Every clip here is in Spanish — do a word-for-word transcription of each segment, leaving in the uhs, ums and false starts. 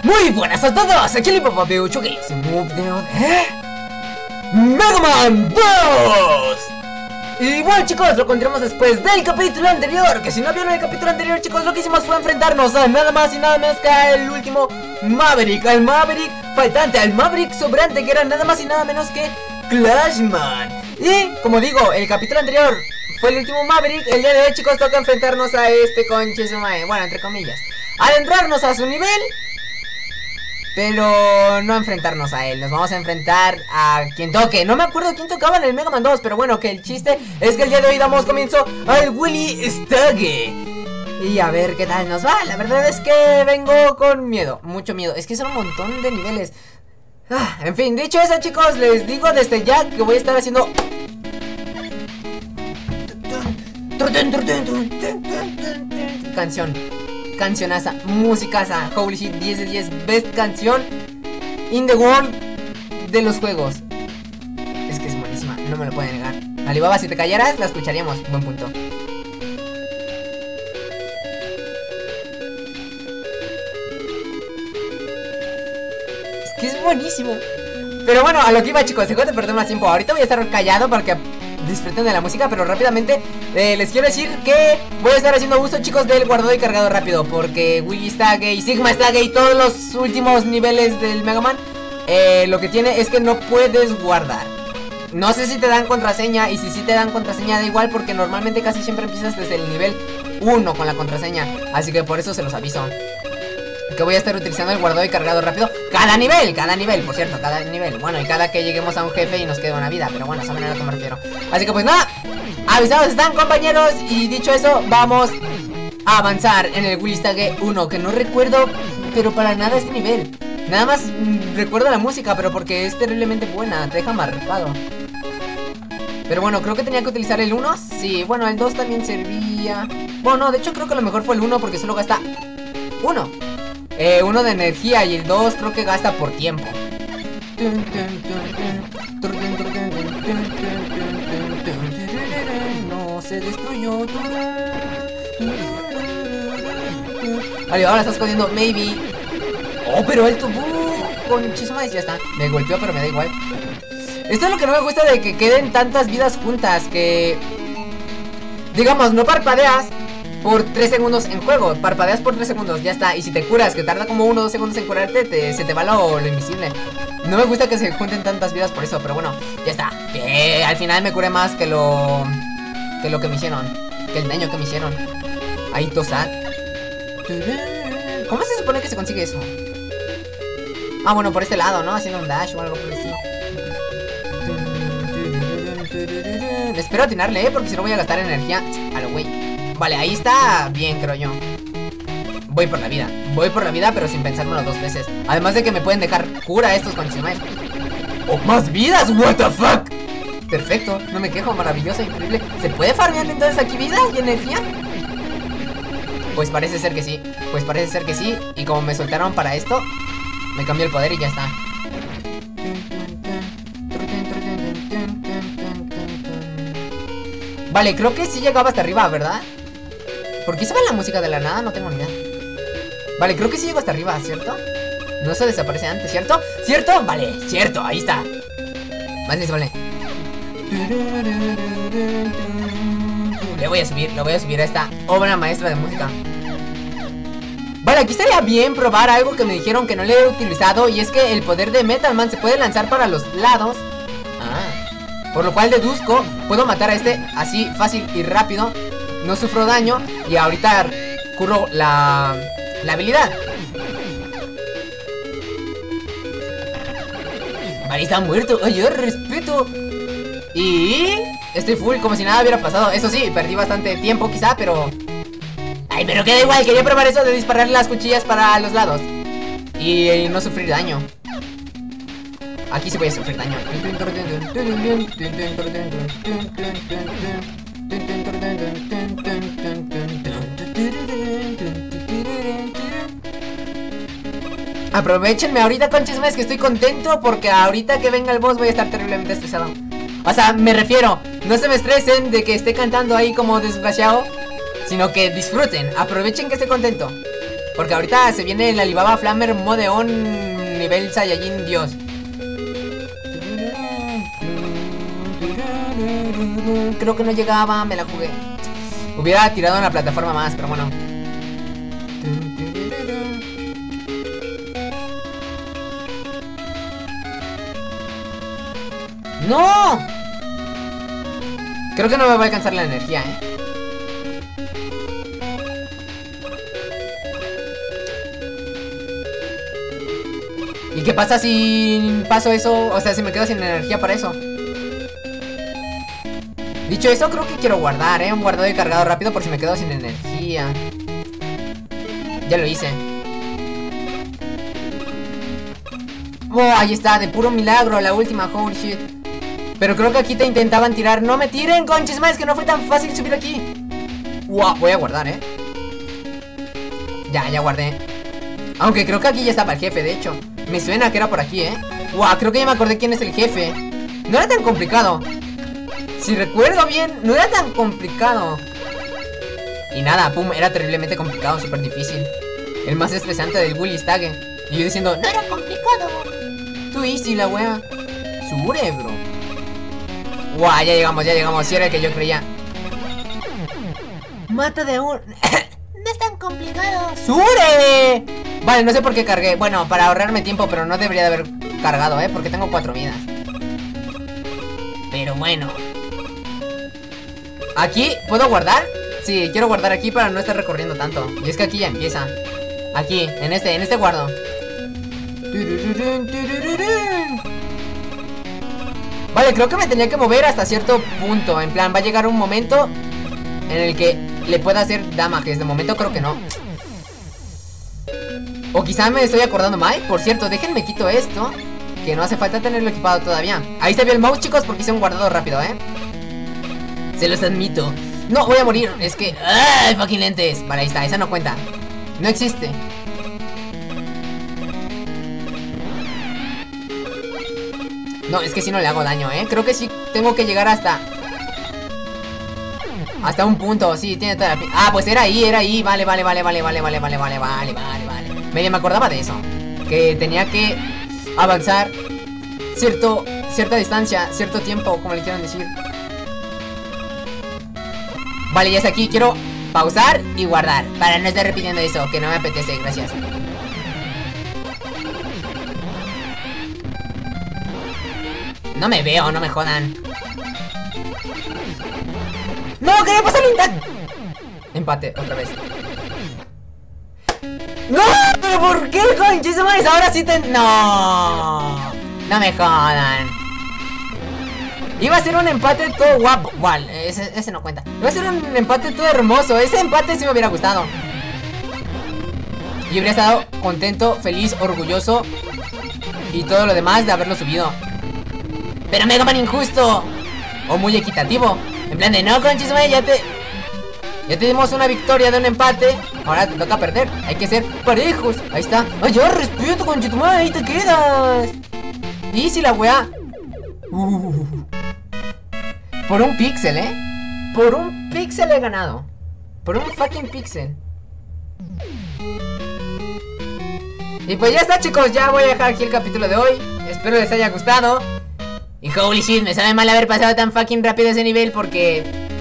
Muy buenas a todos, aquí el Papá Peucho que es un video de Mega Man dos. Y bueno chicos, lo encontramos después del capítulo anterior. Que si no vieron el capítulo anterior chicos, lo que hicimos fue enfrentarnos a nada más y nada menos que el último Maverick. Al Maverick faltante, al Maverick sobrante, que era nada más y nada menos que Clashman. Y como digo, el capítulo anterior fue el último Maverick. El día de hoy chicos toca enfrentarnos a este conche su madre. Bueno, entre comillas, adentrarnos a su nivel, pero no enfrentarnos a él. Nos vamos a enfrentar a quien toque. No me acuerdo quién tocaba en el Mega Man dos, pero bueno, que el chiste es que el día de hoy damos comienzo al Willy Stage. Y a ver qué tal nos va. La verdad es que vengo con miedo, mucho miedo. Es que son un montón de niveles. ah, En fin, dicho eso chicos, les digo desde ya que voy a estar haciendo canción, cancionaza, musicaza, holy shit, diez de diez, best canción in the world de los juegos. Es que es buenísima, no me lo pueden negar. Alibaba, si te callaras, la escucharíamos. Buen punto. Es que es buenísimo. Pero bueno, a lo que iba chicos, dejó de perder más tiempo. Ahorita voy a estar callado para que disfruten de la música, pero rápidamente eh, les quiero decir que voy a estar haciendo uso chicos del guardado y cargado rápido, porque Willy Stage y Sigma Stage y todos los últimos niveles del Mega Man eh, lo que tiene es que no puedes guardar. No sé si te dan contraseña, y si sí te dan contraseña da igual, porque normalmente casi siempre empiezas desde el nivel uno con la contraseña. Así que por eso se los aviso que voy a estar utilizando el guardado y cargado rápido cada nivel, cada nivel, por cierto, cada nivel. Bueno, y cada que lleguemos a un jefe y nos quede una vida, pero bueno, saben a lo que me refiero. Así que pues nada, avisados están compañeros. Y dicho eso, vamos a avanzar en el Willy Stage uno, que no recuerdo pero para nada este nivel. Nada más mmm, recuerdo la música, pero porque es terriblemente buena, te deja marcado. Pero bueno, creo que tenía que utilizar el uno. Sí, bueno, el dos también servía. Bueno, no, de hecho creo que lo mejor fue el uno, porque solo gasta uno Eh, uno de energía, y el dos creo que gasta por tiempo. No se destruyó. Vale, ahora estás jodiendo, maybe. Oh, pero el tubo con chismas, ya está. Me golpeó, pero me da igual. Esto es lo que no me gusta de que queden tantas vidas juntas, que digamos, no parpadeas por tres segundos en juego, parpadeas por tres segundos, ya está. Y si te curas, que tarda como uno o dos segundos en curarte, te, se te va lo, lo invisible. No me gusta que se junten tantas vidas por eso, pero bueno, ya está. Que al final me curé más que lo Que lo que me hicieron, que el daño que me hicieron. Ahí tosad. ¿Cómo se supone que se consigue eso? Ah, bueno, por este lado, ¿no? Haciendo un dash o algo por el estilo. Espero atinarle, ¿eh? Porque si no voy a gastar energía a lo güey. Vale, ahí está bien, creo yo. Voy por la vida, voy por la vida, pero sin pensármelo dos veces. Además de que me pueden dejar cura estos condiciones. ¡Oh, más vidas! ¡What the fuck! Perfecto, no me quejo, maravilloso, increíble. ¿Se puede farmear entonces aquí vida y energía? Pues parece ser que sí, pues parece ser que sí. Y como me soltaron para esto, me cambió el poder y ya está. Vale, creo que sí llegaba hasta arriba, ¿verdad? ¿Por qué se va la música de la nada? No tengo ni idea. Vale, creo que sí llegó hasta arriba, ¿cierto? No se desaparece antes, ¿cierto? ¿Cierto? Vale, cierto, ahí está. Vale, vale. Le voy a subir, le voy a subir a esta obra maestra de música. Vale, aquí estaría bien probar algo que me dijeron que no le he utilizado, y es que el poder de Metal Man se puede lanzar para los lados. Ah, por lo cual deduzco, puedo matar a este así fácil y rápido. No sufro daño y ahorita curro la, la habilidad. Vale, está muerto. Ay, yo respeto. Y estoy full, como si nada hubiera pasado. Eso sí, perdí bastante tiempo quizá, pero ay, pero queda igual. Quería probar eso de disparar las cuchillas para los lados y, y no sufrir daño. Aquí sí voy a sufrir daño. Aprovechenme ahorita, conches más, que estoy contento, porque ahorita que venga el boss voy a estar terriblemente estresado. O sea, me refiero, no se me estresen de que esté cantando ahí como desgraciado, sino que disfruten, aprovechen que esté contento. Porque ahorita se viene el Alibaba Flammer Modeon nivel Saiyajin Dios. Creo que no llegaba, me la jugué. Hubiera tirado en la plataforma más, pero bueno. ¡No! Creo que no me va a alcanzar la energía, ¿eh? ¿Y qué pasa si paso eso? O sea, si me quedo sin energía para eso. Dicho eso, creo que quiero guardar, ¿eh? Un guardado y cargado rápido por si me quedo sin energía. Ya lo hice. Oh, ahí está, de puro milagro, la última, holy shit. Pero creo que aquí te intentaban tirar. ¡No me tiren, conches más! Que no fue tan fácil subir aquí. Wow, voy a guardar, ¿eh? Ya, ya guardé. Aunque creo que aquí ya estaba el jefe, de hecho. Me suena que era por aquí, ¿eh? Wow, creo que ya me acordé quién es el jefe. No era tan complicado. Si recuerdo bien, no era tan complicado. Y nada, pum, era terriblemente complicado, súper difícil. El más estresante del Willy Stage. Y yo diciendo, no era complicado. Tú easy, la wea. Sure, bro. Guau, ya llegamos, ya llegamos. Si era el que yo creía. Mata de un... no es tan complicado. ¡Sure! Vale, no sé por qué cargué. Bueno, para ahorrarme tiempo, pero no debería de haber cargado, ¿eh? Porque tengo cuatro vidas. Pero bueno. ¿Aquí puedo guardar? Sí, quiero guardar aquí para no estar recorriendo tanto. Y es que aquí ya empieza. Aquí, en este, en este guardo. Vale, creo que me tenía que mover hasta cierto punto. En plan, va a llegar un momento en el que le pueda hacer damages. De momento creo que no. O quizá me estoy acordando mal. Por cierto, déjenme quito esto, que no hace falta tenerlo equipado todavía. Ahí se vio el mouse, chicos, porque hice un guardado rápido, ¿eh? Se los admito. No, voy a morir, es que... ¡ay, fucking lentes! Vale, ahí está, esa no cuenta. No existe. No, es que si no le hago daño, ¿eh? Creo que sí tengo que llegar hasta... hasta un punto, sí, tiene toda la... Ah, pues era ahí, era ahí. Vale, vale, vale, vale, vale, vale, vale, vale, vale, vale, vale. Medio me acordaba de eso. Que tenía que avanzar cierto... cierta distancia, cierto tiempo, como le quieran decir. Vale, ya está aquí, quiero pausar y guardar para no estar repitiendo eso, que no me apetece, gracias. No me veo, no me jodan. ¡No, quería pasar el intacto! Empate, otra vez. ¡No! ¿Pero por qué, conches? Ahora sí te... ¡No! No me jodan. Iba a ser un empate todo guapo. Igual, ese, ese no cuenta. Iba a ser un empate todo hermoso. Ese empate sí me hubiera gustado. Y hubiera estado contento, feliz, orgulloso y todo lo demás de haberlo subido. Pero Mega Man injusto. O muy equitativo. En plan de no, conchis, ya te... ya te dimos una victoria de un empate. Ahora te toca perder. Hay que ser parejos. Ahí está. Ay, yo respeto, conchitumare. Ahí te quedas. Y si la weá. Uh. Por un píxel, ¿eh? Por un píxel he ganado. Por un fucking píxel. Y pues ya está, chicos. Ya voy a dejar aquí el capítulo de hoy. Espero les haya gustado. Y holy shit, me sabe mal haber pasado tan fucking rápido ese nivel porque...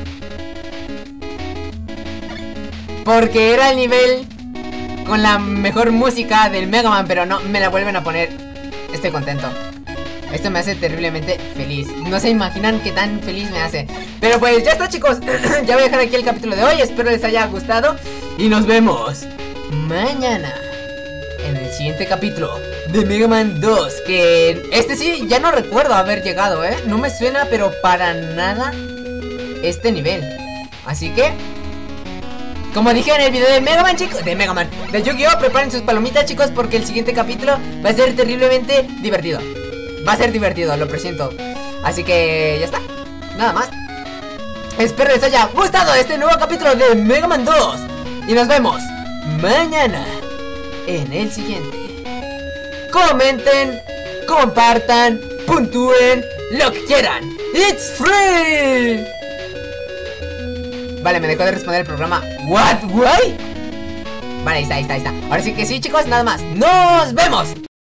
porque era el nivel con la mejor música del Mega Man, pero no, me la vuelven a poner. Estoy contento. Esto me hace terriblemente feliz. No se imaginan qué tan feliz me hace. Pero pues ya está, chicos. Ya voy a dejar aquí el capítulo de hoy. Espero les haya gustado. Y nos vemos mañana en el siguiente capítulo de Mega Man dos. Que este sí, ya no recuerdo haber llegado, ¿eh? No me suena, pero para nada este nivel. Así que, como dije en el video de Mega Man, chicos, de Mega Man, de Yu-Gi-Oh, preparen sus palomitas, chicos, porque el siguiente capítulo va a ser terriblemente divertido. Va a ser divertido, lo presiento. Así que ya está, nada más. Espero les haya gustado este nuevo capítulo de Mega Man dos. Y nos vemos mañana en el siguiente. Comenten, compartan, puntúen, lo que quieran. It's free. Vale, me dejó de responder el programa. What? Why? Vale, ahí está, ahí está, ahí está. Ahora sí que sí, chicos, nada más. ¡Nos vemos!